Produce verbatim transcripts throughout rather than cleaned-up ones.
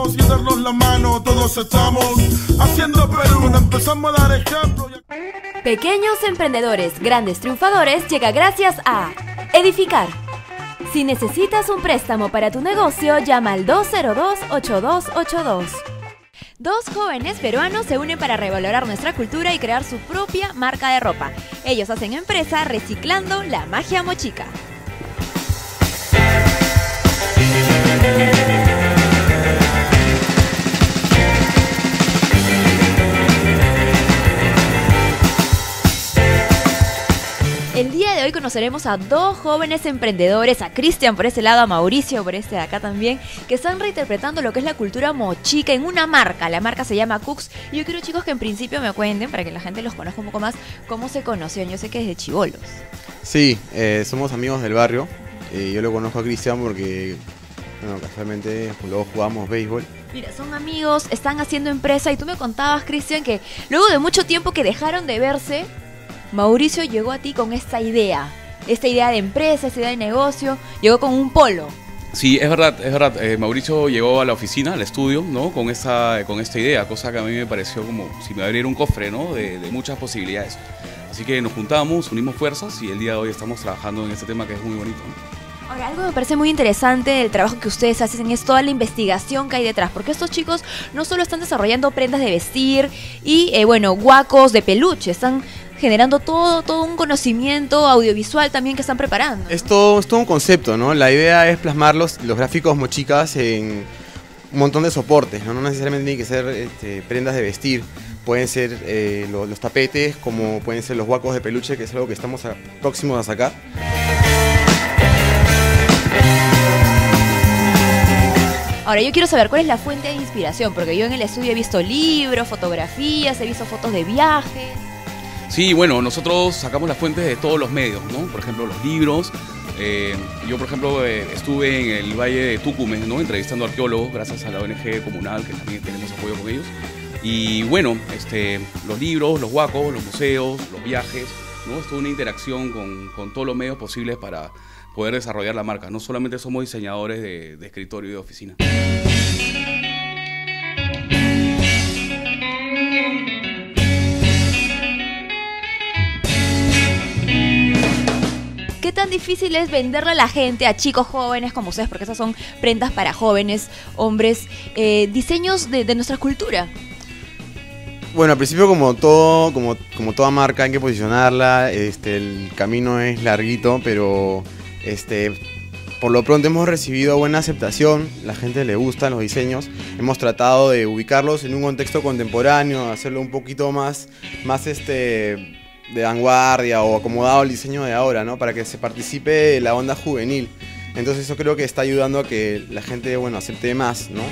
vamos y darnos la mano, todos estamos haciendo Perú, empezamos a dar ejemplo. Pequeños emprendedores, grandes triunfadores llega gracias a Edificar. Si necesitas un préstamo para tu negocio, llama al dos cero dos, ocho dos ocho dos. Dos jóvenes peruanos se unen para revalorar nuestra cultura y crear su propia marca de ropa. Ellos hacen empresa reciclando la magia mochica. El día de hoy conoceremos a dos jóvenes emprendedores, a Cristian por ese lado, a Mauricio por este de acá también, que están reinterpretando lo que es la cultura mochica en una marca. La marca se llama Cooks y yo quiero, chicos, que en principio me cuenten, para que la gente los conozca un poco más, cómo se conocieron. Yo sé que desde chibolos. Sí, eh, somos amigos del barrio. Eh, yo lo conozco a Cristian porque, bueno, casualmente luego jugamos béisbol. Mira, son amigos, están haciendo empresa y tú me contabas, Cristian, que luego de mucho tiempo que dejaron de verse, Mauricio llegó a ti con esta idea, esta idea de empresa, esta idea de negocio, llegó con un polo. Sí, es verdad, es verdad. Eh, Mauricio llegó a la oficina, al estudio, ¿no? Con esta, con esta idea, cosa que a mí me pareció como si me abriera un cofre, ¿no? De, de muchas posibilidades. Así que nos juntamos, unimos fuerzas y el día de hoy estamos trabajando en este tema que es muy bonito, ¿no? Ahora, algo que me parece muy interesante del trabajo que ustedes hacen es toda la investigación que hay detrás, porque estos chicos no solo están desarrollando prendas de vestir y, eh, bueno, guacos de peluche, están generando todo, todo un conocimiento audiovisual también que están preparando, ¿no? Es todo, es todo un concepto, ¿no? La idea es plasmar los, los gráficos mochicas en un montón de soportes, ¿no? No necesariamente tienen que ser este, prendas de vestir, pueden ser eh, los, los tapetes, como pueden ser los guacos de peluche, que es algo que estamos a, próximos a sacar. Ahora, yo quiero saber cuál es la fuente de inspiración, porque yo en el estudio he visto libros, fotografías, he visto fotos de viajes. Sí, bueno, nosotros sacamos las fuentes de todos los medios, ¿no? Por ejemplo, los libros. Eh, yo, por ejemplo, eh, estuve en el Valle de Tucumán, ¿no? Entrevistando arqueólogos gracias a la O N G comunal, que también tenemos apoyo con ellos. Y bueno, este, los libros, los guacos, los museos, los viajes, ¿no? Es toda una interacción con, con todos los medios posibles para poder desarrollar la marca. No solamente somos diseñadores de, de escritorio y de oficina. ¿Qué tan difícil es venderle a la gente, a chicos jóvenes como ustedes, porque esas son prendas para jóvenes, hombres, eh, diseños de, de nuestra cultura? Bueno, al principio, como todo, como, como toda marca, hay que posicionarla. Este, el camino es larguito, pero este, por lo pronto hemos recibido buena aceptación. La gente le gustan los diseños. Hemos tratado de ubicarlos en un contexto contemporáneo, hacerlo un poquito más, más este, de vanguardia o acomodado al diseño de ahora, ¿no? Para que se participe de la onda juvenil. Entonces eso creo que está ayudando a que la gente, bueno, acepte más, ¿no?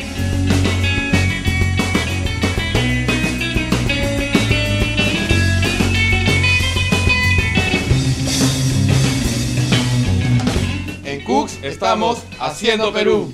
En Cooks estamos haciendo Perú.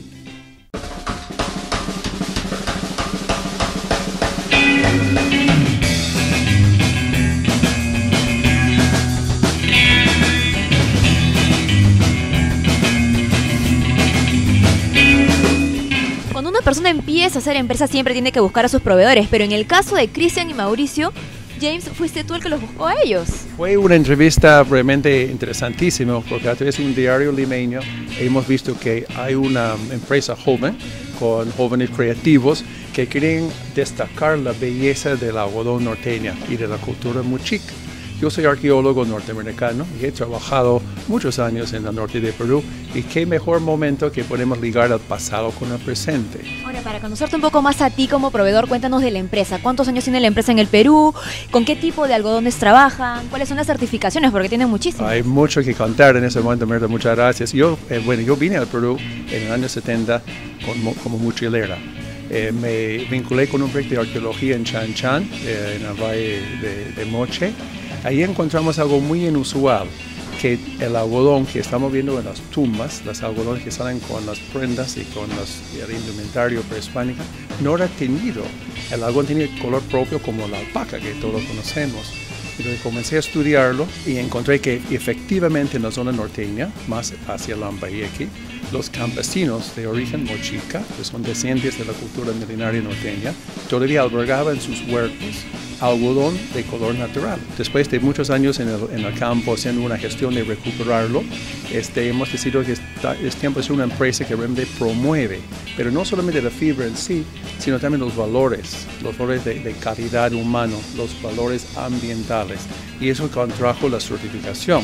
Cuando una persona empieza a hacer empresa siempre tiene que buscar a sus proveedores, pero en el caso de Cristian y Mauricio, James, fuiste tú el que los buscó a ellos. Fue una entrevista realmente interesantísima porque a través de un diario limeño hemos visto que hay una empresa joven con jóvenes creativos que quieren destacar la belleza del algodón norteña y de la cultura mochica. Yo soy arqueólogo norteamericano y he trabajado muchos años en el norte de Perú y qué mejor momento que podemos ligar al pasado con el presente. Ahora, para conocerte un poco más a ti como proveedor, cuéntanos de la empresa. ¿Cuántos años tiene la empresa en el Perú? ¿Con qué tipo de algodones trabajan? ¿Cuáles son las certificaciones? Porque tienen muchísimas. Hay mucho que contar en ese momento, Mirta, muchas gracias. Yo, eh, bueno, yo vine al Perú en el año setenta como, como mochilera. Eh, me vinculé con un proyecto de arqueología en Chan Chan, eh, en el Valle de, de Moche. Ahí encontramos algo muy inusual, que el algodón que estamos viendo en las tumbas, los algodones que salen con las prendas y con los, el indumentario prehispánico, no era teñido. El algodón tenía color propio como la alpaca que todos conocemos. Entonces comencé a estudiarlo y encontré que efectivamente en la zona norteña, más hacia Lambayeque, los campesinos de origen mochica, que son descendientes de la cultura milenaria norteña, todavía albergaban en sus huertos algodón de color natural. Después de muchos años en el, en el campo haciendo una gestión de recuperarlo, este, hemos decidido que está, es tiempo de ser una empresa que realmente promueve, pero no solamente la fibra en sí, sino también los valores, los valores de, de calidad humano, los valores ambientales, y eso contrajo la certificación.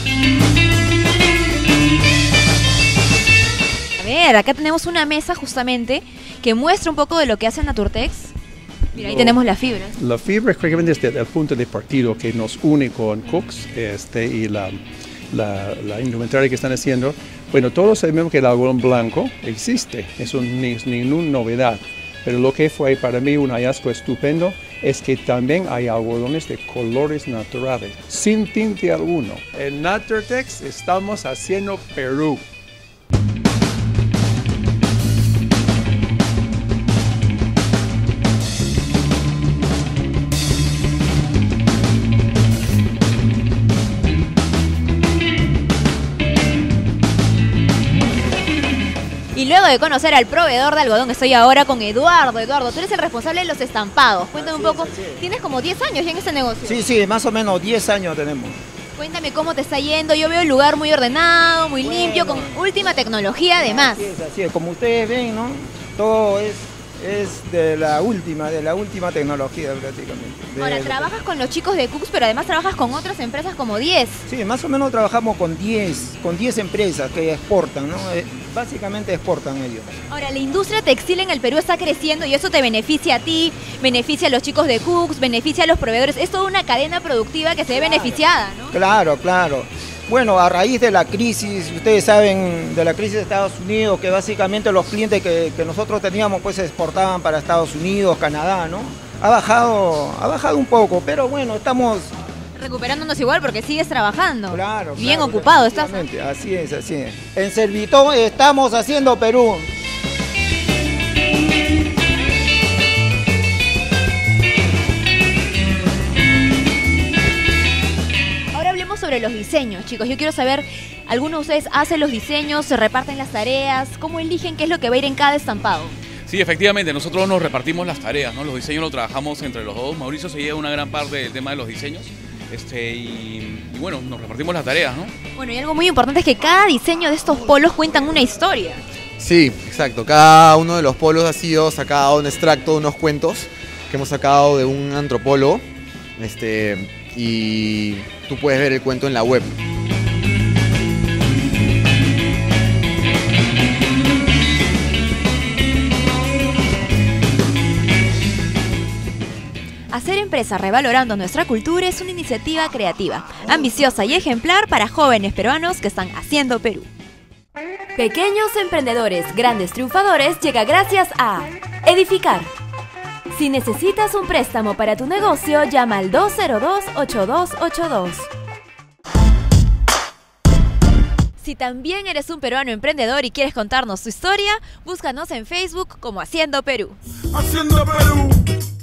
A ver, acá tenemos una mesa justamente que muestra un poco de lo que hace Naturtex. Mira, ahí No, tenemos la fibra. La fibra creo que desde el punto de partido que nos une con Cooks este, y la, la, la indumentaria que están haciendo. Bueno, todos sabemos que el algodón blanco existe, eso ni es ninguna novedad. Pero lo que fue para mí un hallazgo estupendo es que también hay algodones de colores naturales, sin tinte alguno. En Naturtex estamos haciendo Perú. Y luego de conocer al proveedor de algodón, estoy ahora con Eduardo. Eduardo, tú eres el responsable de los estampados. Cuéntame un poco, tienes como diez años ya en este negocio. Sí, sí, más o menos diez años tenemos. Cuéntame cómo te está yendo. Yo veo el lugar muy ordenado, muy Bueno. limpio, con última tecnología además. Así es, así es. Como ustedes ven, ¿no? Todo es, es de la última, de la última tecnología prácticamente. De- Ahora, trabajas con los chicos de Cooks, pero además trabajas con otras empresas como diez. Sí, más o menos trabajamos con diez, con diez empresas que exportan, ¿no? Eh, Básicamente exportan ellos. Ahora, la industria textil en el Perú está creciendo y eso te beneficia a ti, beneficia a los chicos de Cooks, beneficia a los proveedores. Es toda una cadena productiva que se ve beneficiada, ¿no? Claro, claro. Bueno, a raíz de la crisis, ustedes saben, de la crisis de Estados Unidos, que básicamente los clientes que, que nosotros teníamos pues exportaban para Estados Unidos, Canadá, ¿no? Ha bajado, ha bajado un poco, pero bueno, estamos... Recuperándonos igual porque sigues trabajando. Claro, Bien claro, ocupado estás. efectivamente, así es, así es. En Servitón estamos haciendo Perú. Ahora hablemos sobre los diseños, chicos. Yo quiero saber, ¿algunos de ustedes hacen los diseños, se reparten las tareas? ¿Cómo eligen qué es lo que va a ir en cada estampado? Sí, efectivamente, nosotros nos repartimos las tareas, ¿no? Los diseños los trabajamos entre los dos. Mauricio se lleva una gran parte del tema de los diseños. Este, y, y bueno, nos repartimos las tareas, ¿no? Bueno, y algo muy importante es que cada diseño de estos polos cuentan una historia. Sí, exacto. Cada uno de los polos ha sido sacado un extracto de unos cuentos que hemos sacado de un antropólogo. Este, y tú puedes ver el cuento en la web. Hacer empresa revalorando nuestra cultura es una iniciativa creativa, ambiciosa y ejemplar para jóvenes peruanos que están haciendo Perú. Pequeños emprendedores, grandes triunfadores llega gracias a Edificar. Si necesitas un préstamo para tu negocio, llama al dos cero dos, ocho dos ocho dos. Si también eres un peruano emprendedor y quieres contarnos tu historia, búscanos en Facebook como Haciendo Perú. Haciendo Perú.